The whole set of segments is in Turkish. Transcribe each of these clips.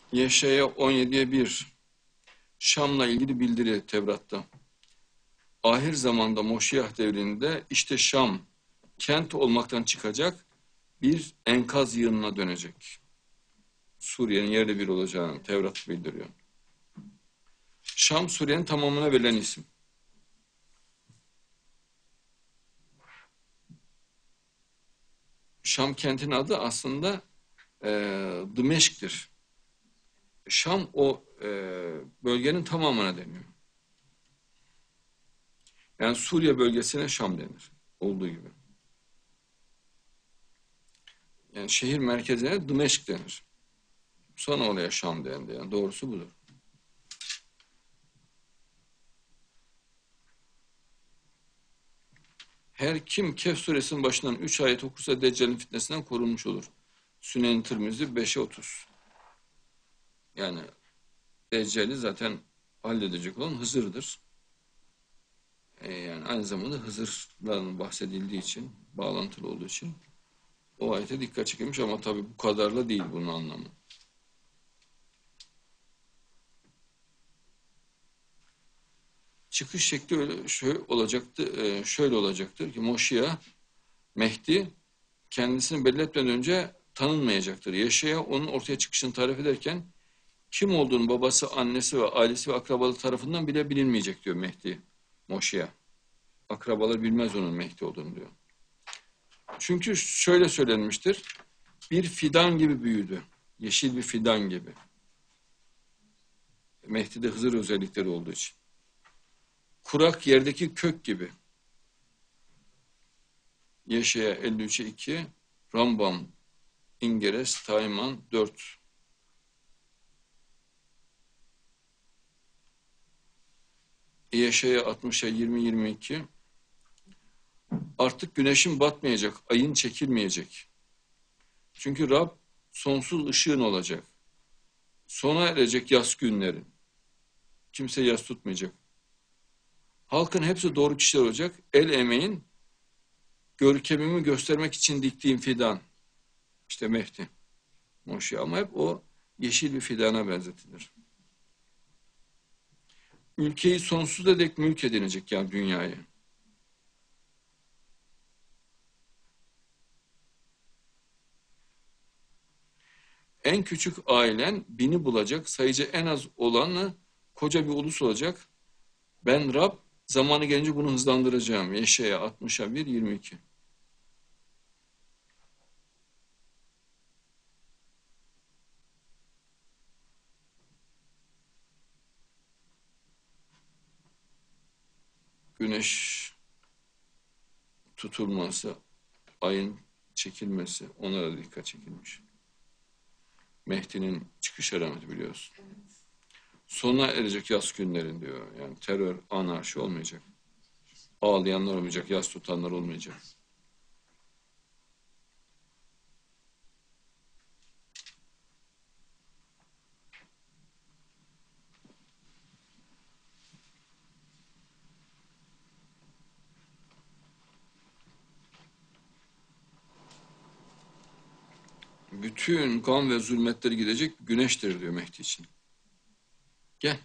Yeşaya 17'ye 1. Şam'la ilgili bildiri Tevrat'ta. Ahir zamanda Moşiyah devrinde işte Şam kent olmaktan çıkacak, bir enkaz yığınına dönecek. Suriye'nin yerli bir olacağını Tevrat bildiriyor. Şam Suriye'nin tamamına verilen isim. Şam kentin adı aslında Dımeşk'tir. Şam o bölgenin tamamına deniyor. Yani Suriye bölgesine Şam denir. Olduğu gibi. Yani şehir merkezine Dımeşk denir. Sonra oraya Şam dendi. Yani doğrusu budur. Her kim Kehf suresinin başından 3 ayet okursa Deccal'in fitnesinden korunmuş olur. Sünen-i Tirmizi 5'e 30. Yani Deccal'i zaten halledecek olan Hızır'dır. Yani aynı zamanda Hızır'dan bahsedildiği için, bağlantılı olduğu için o ayete dikkat çekilmiş ama tabii bu kadarla değil bunun anlamı. Çıkış şekli şöyle olacaktır ki Moşiyah, Mehdi kendisini belli etmeden önce tanınmayacaktır. Yeşaya onun ortaya çıkışını tarif ederken kim olduğunu babası, annesi ve ailesi ve akrabaları tarafından bile bilinmeyecek diyor Mehdi, Moşiyah. Akrabalar bilmez onun Mehdi olduğunu diyor. Çünkü şöyle söylenmiştir, bir fidan gibi büyüdü. Yeşil bir fidan gibi. Mehdi'de Hızır özellikleri olduğu için. Kurak yerdeki kök gibi. Yeşaya 53'e 2, Rambam, İngeres, Tayman 4. Yeşaya 60'a 20-22. Artık güneşin batmayacak, ayın çekilmeyecek. Çünkü Rab sonsuz ışığın olacak. Sona erecek yas günlerin. Kimse yas tutmayacak. Halkın hepsi doğru kişiler olacak. El emeğin görkemimi göstermek için diktiğim fidan. İşte Mehdi, Moşi, ama hep o yeşil bir fidana benzetilir. Ülkeyi sonsuza dek mülk edinecek, yani dünyayı. En küçük ailen 1000'i bulacak, sayıca en az olanı koca bir ulus olacak. Ben Rab zamanı gelince bunu hızlandıracağım. Yeşaya 60'a 1, 22. Güneş tutulması, ayın çekilmesi, onlara da dikkat çekilmiş. Mehdi'nin çıkış alameti biliyorsun. Sona erecek yas günlerin diyor. Yani terör, anarşi olmayacak. Ağlayanlar olmayacak, yas tutanlar olmayacak. Bütün gam ve zulmetleri gidecek güneştir diyor Mehdi için. Gel.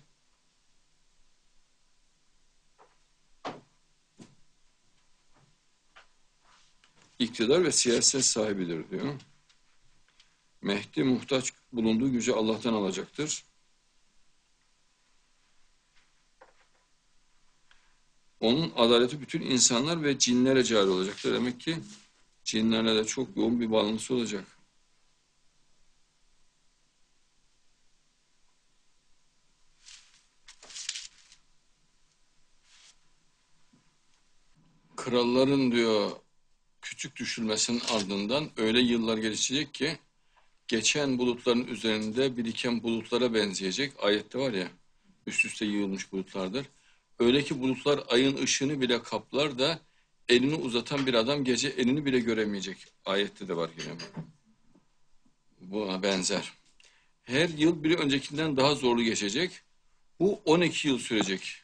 İktidar ve siyaset sahibidir diyor. Mehdi muhtaç bulunduğu gücü Allah'tan alacaktır. Onun adaleti bütün insanlar ve cinlere cari olacaktır. Demek ki cinlerle de çok yoğun bir bağlantısı olacak. Kralların diyor küçük düşülmesinin ardından öyle yıllar gelişecek ki geçen bulutların üzerinde biriken bulutlara benzeyecek. Ayette var ya, üst üste yığılmış bulutlardır. Öyle ki bulutlar ayın ışığını bile kaplar da elini uzatan bir adam gece elini bile göremeyecek. Ayette de var yine bu. Buna benzer. Her yıl biri öncekinden daha zorlu geçecek. Bu 12 yıl sürecek.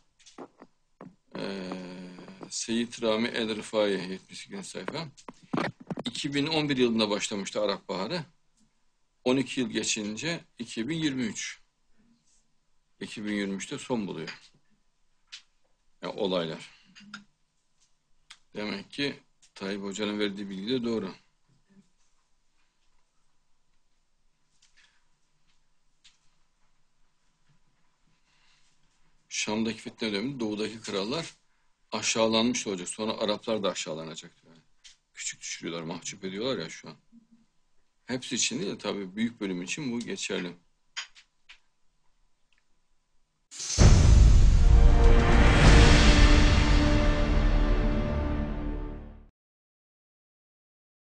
Seyyid Rami El-Rifai 72. sayfa. 2011 yılında başlamıştı Arap Baharı. 12 yıl geçince 2023. 2023'te son buluyor. Yani olaylar. Demek ki Tayyip Hoca'nın verdiği bilgi de doğru. Şam'daki fitne döneminde doğudaki krallar aşağılanmış olacak. Sonra Araplar da aşağılanacak. Yani. Küçük düşürüyorlar, mahcup ediyorlar ya şu an. Hepsi için değil tabii büyük bölüm için bu geçerli.